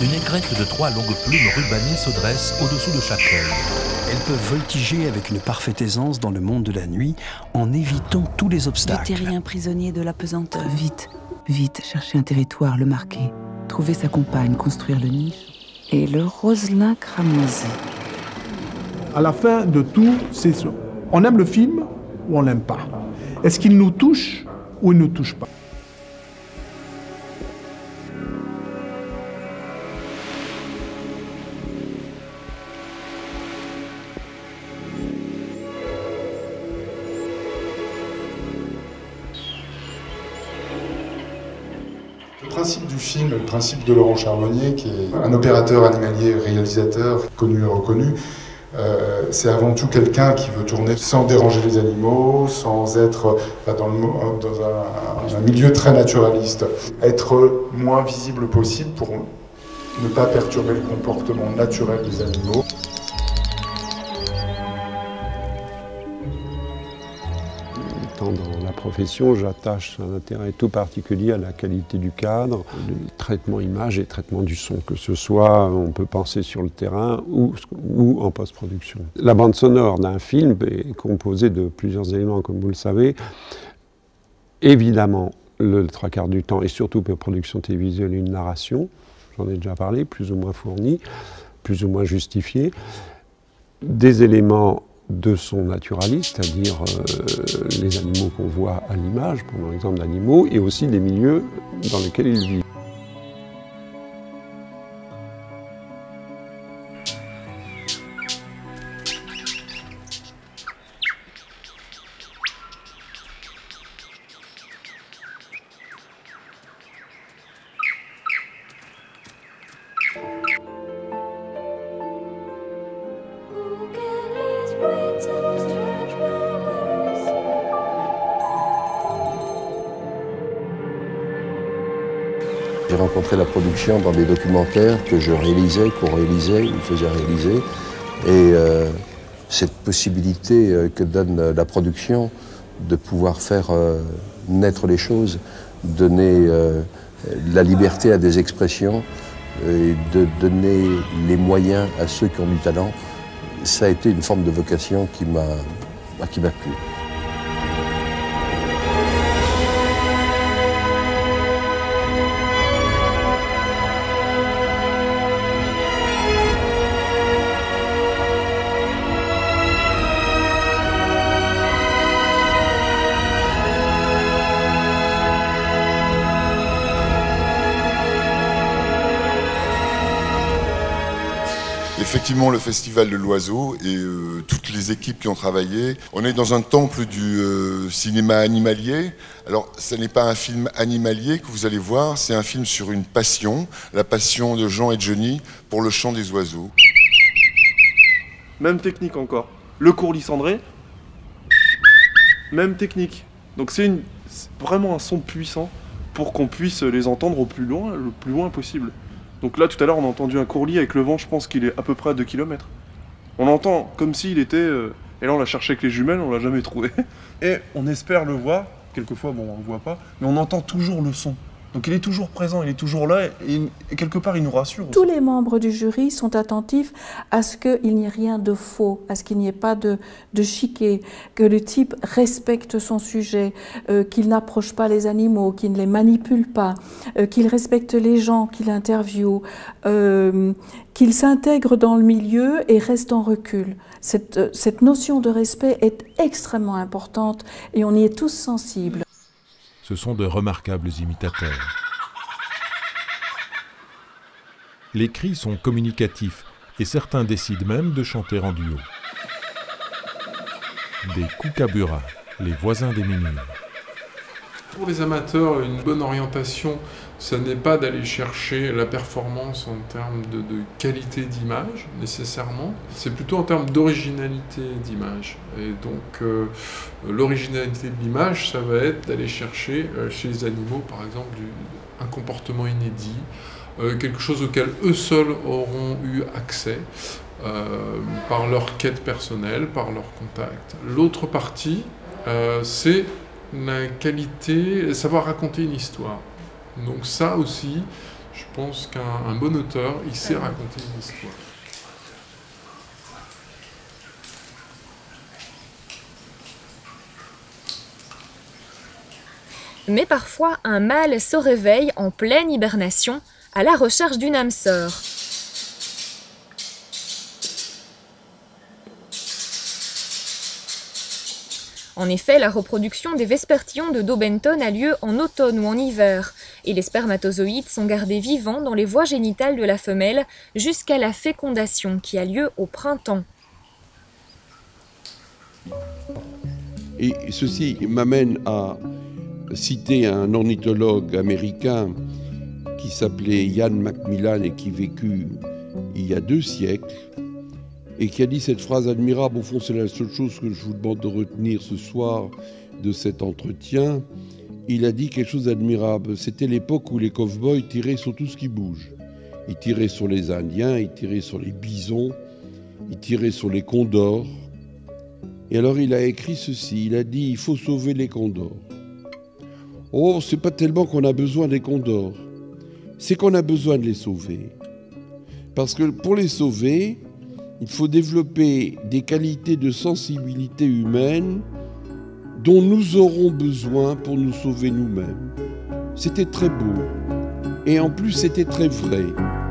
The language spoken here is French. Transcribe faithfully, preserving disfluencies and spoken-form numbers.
Une aigrette de trois longues plumes rubanées se dresse au-dessous de chaque œil. Elles peuvent voltiger avec une parfaite aisance dans le monde de la nuit en évitant tous les obstacles. Du terrien prisonnier de la pesanteur. Vite, vite, chercher un territoire, le marquer. Trouver sa compagne, construire le nid. Et le roselin cramoisi. À la fin de tout, c'est ça. On aime le film ou on l'aime pas. Est-ce qu'il nous touche ou il ne nous touche pas? Le principe du film, le principe de Laurent Charbonnier, qui est un opérateur animalier, réalisateur connu et reconnu, euh, c'est avant tout quelqu'un qui veut tourner sans déranger les animaux, sans être enfin, dans, le, dans un, un milieu très naturaliste. Être moins visible possible pour ne pas perturber le comportement naturel des animaux. Dans la profession, j'attache un intérêt tout particulier à la qualité du cadre, le traitement image et traitement du son, que ce soit, on peut penser sur le terrain ou, ou en post-production. La bande sonore d'un film est composée de plusieurs éléments, comme vous le savez. Évidemment, le trois quarts du temps, et surtout pour production télévisuelle, une narration, j'en ai déjà parlé, plus ou moins fournie, plus ou moins justifiée. Des éléments de son naturaliste, c'est-à-dire euh, les animaux qu'on voit à l'image, prenons l'exemple d'animaux, et aussi les milieux dans lesquels ils vivent. J'ai rencontré la production dans des documentaires que je réalisais, qu'on réalisait, ou faisait réaliser. Et euh, cette possibilité euh, que donne la production de pouvoir faire euh, naître les choses, donner euh, la liberté à des expressions, et de donner les moyens à ceux qui ont du talent, ça a été une forme de vocation qui m'a qui m'a plu. Effectivement, le Festival de l'Oiseau et euh, toutes les équipes qui ont travaillé, on est dans un temple du euh, cinéma animalier. Alors, ce n'est pas un film animalier que vous allez voir, c'est un film sur une passion, la passion de Jean et de Johnny pour le chant des oiseaux. Même technique encore. Le courlis cendré, même technique. Donc c'est vraiment un son puissant pour qu'on puisse les entendre au plus loin, le plus loin possible. Donc là, tout à l'heure, on a entendu un courlis avec le vent, je pense qu'il est à peu près à deux kilomètres. On l'entend comme s'il était... Euh, et là, on l'a cherché avec les jumelles, on l'a jamais trouvé. Et on espère le voir, quelquefois, bon, on le voit pas, mais on entend toujours le son. Donc il est toujours présent, il est toujours là, et, et quelque part, il nous rassure aussi. Tous les membres du jury sont attentifs à ce qu'il n'y ait rien de faux, à ce qu'il n'y ait pas de, de chiquet, que le type respecte son sujet, euh, qu'il n'approche pas les animaux, qu'il ne les manipule pas, euh, qu'il respecte les gens qu'il interviewe, euh, qu'il s'intègre dans le milieu et reste en recul. Cette, cette notion de respect est extrêmement importante et on y est tous sensibles. Ce sont de remarquables imitateurs. Les cris sont communicatifs et certains décident même de chanter en duo. Des kookaburras, les voisins des menhirs. Pour les amateurs, une bonne orientation, ce n'est pas d'aller chercher la performance en termes de, de qualité d'image, nécessairement. C'est plutôt en termes d'originalité d'image. Et donc, euh, l'originalité de l'image, ça va être d'aller chercher euh, chez les animaux, par exemple, du, un comportement inédit, euh, quelque chose auquel eux seuls auront eu accès, euh, par leur quête personnelle, par leur contact. L'autre partie, euh, c'est la qualité, savoir raconter une histoire. Donc ça aussi, Je pense qu'un bon auteur, il sait raconter une histoire. Mais parfois, un mâle se réveille en pleine hibernation à la recherche d'une âme sœur. En effet, la reproduction des vespertillons de Daubenton a lieu en automne ou en hiver, et les spermatozoïdes sont gardés vivants dans les voies génitales de la femelle jusqu'à la fécondation qui a lieu au printemps. Et ceci m'amène à citer un ornithologue américain qui s'appelait Ian Macmillan et qui vécut il y a deux siècles, et qui a dit cette phrase admirable. Au fond, c'est la seule chose que je vous demande de retenir ce soir de cet entretien. Il a dit quelque chose d'admirable. C'était l'époque où les cow-boys tiraient sur tout ce qui bouge. Ils tiraient sur les Indiens, ils tiraient sur les bisons, ils tiraient sur les condors. Et alors il a écrit ceci, il a dit « Il faut sauver les condors ». Oh, c'est pas tellement qu'on a besoin des condors, c'est qu'on a besoin de les sauver. Parce que pour les sauver, il faut développer des qualités de sensibilité humaine dont nous aurons besoin pour nous sauver nous-mêmes. C'était très beau. Et en plus, c'était très vrai.